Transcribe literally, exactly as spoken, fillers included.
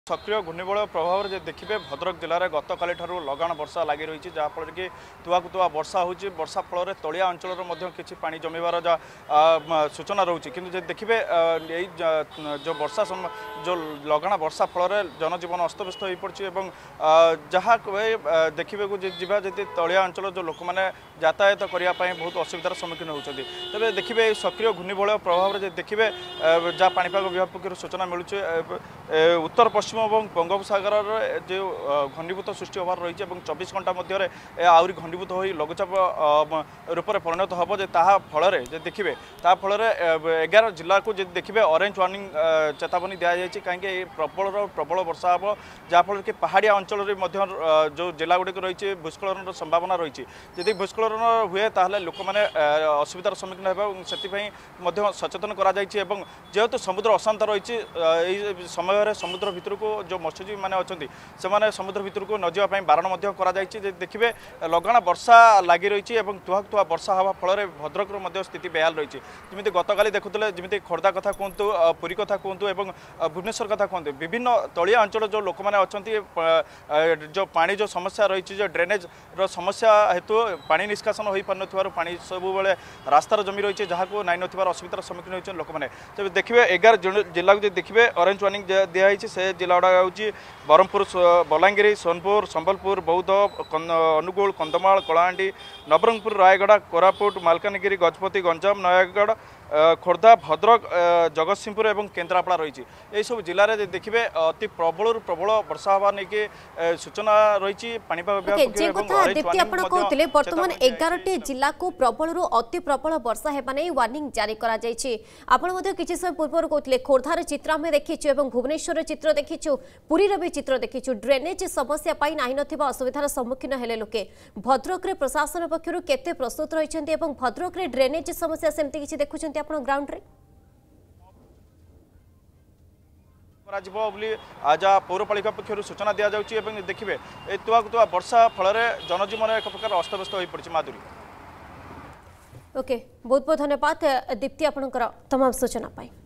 सक्रिय घूर्णिबल प्रभाव में देखिए भद्रक जिले में गत काली लगाण वर्षा लगी रही है जहाँफल कि तुआक तुआ वर्षा होची वर्षा फल तलिया अंचल कि पानी जमीबार सूचना रोचे कि देखिए यही जो वर्षा जो लगाण वर्षा फल जनजीवन अस्तव्यस्त हो पड़ी जहाँ देखिए जी तलिया अंचल जो लोक मैंने यातायात करने बहुत असुविधार सम्मुखीन होती तेज देखिए सक्रिय घूर्णिबल प्रभाव में देखिए जहाँ पाणीपाग विभाग पक्ष सूचना मिलूँ उत्तर पश्चिम और बंगोपसागर जो घनीभूत सृष्टि होबार रही है चौबीस घंटा मध्य आहरी घनीभूत हो लघुचाप रूप में परिणत हम फल देखिए फल एगार जिला को देखिए ऑरेंज वार्निंग चेतावनी दी जाए कहीं प्रबल प्रबल वर्षा हम जहाँफल कि पहाड़िया अंचल जो जिला गुड़िक रही भूस्खलन संभावना रही यदि भूस्खलन हुए ताहले लोक मैंने असुविधार सम्मुखीन होगा सचेतन करा जेहेतु समुद्र अशांत रही समय समुद्र भितर को जो मत्स्यजीवी मैंने अच्छा से मैंने समुद्र भितर को न जावाई बारण देखिए लगाण वर्षा लगी रही है तुहा तुहा वर्षा हवा फल भद्रक स्थिति बेहाल रही है जमी गतकाली देखुले जमी खोर्धा कथा कहतु पुरी कथा कहतु और भुवनेश्वर कथा कहतु विभिन्न तलिया अंचल जो लोक मैंने अच्छा जो पानी जो समस्या रही जो ड्रेनेज समस्या हेतु पानी निष्कासन हो पार पानी सब बेले रास्तार जमी रही है जहाँ को नाई नार असुविधार सम्मुखीन होती लोक मैंने तेज देखिए एगार जिला को देखिए ऑरेंज वार्निंग दिखाई से जिला गुड़ा हूँ ब्रह्मपुर बलांगीर सोनपुर संबलपुर बौद्ध अनुगुल कंधमाल कलाहांडी नवरंगपुर रायगढ़ कोरापुट मालकानगिरी गजपति गंजाम नयागढ़ खोर्धा भद्रक जगतसिंहपुर और केन्द्रापड़ा रही है सब जिले में देखिए अति प्रबल प्रबल वर्षा हवा नहीं सूचना रही पाणीपाग कहते बर्तमान एगार जिला को प्रबल अति प्रबल वर्षा होगा नहीं वार्निंग जारी कर समय पूर्व कहते खोर्धार चित्र आम देखीचु भुवनेश्वर चित्र देखीचु पुरी भी चित्र देखीचु ड्रेनेज समस्या पाई नाही नथिबा असुविधार सम्मुखीन हेले लोके भद्रक रे प्रशासन पक्षरु केते प्रस्तुत रहिसेंती एवं भद्रक रे ड्रेनेज समस्या सेमती किछि देखुछेंती आपण ग्राउंड रे आज पौरपालिका पक्षर सूचना दि जाऊँगी देखिए तुआ तुआ वर्षा फल जनजीवन एक प्रकार अस्तव्यस्त हो पड़ी माधुरी। ओके बहुत बहुत धन्यवाद दीप्ति आपणकर तमाम सूचना पाई।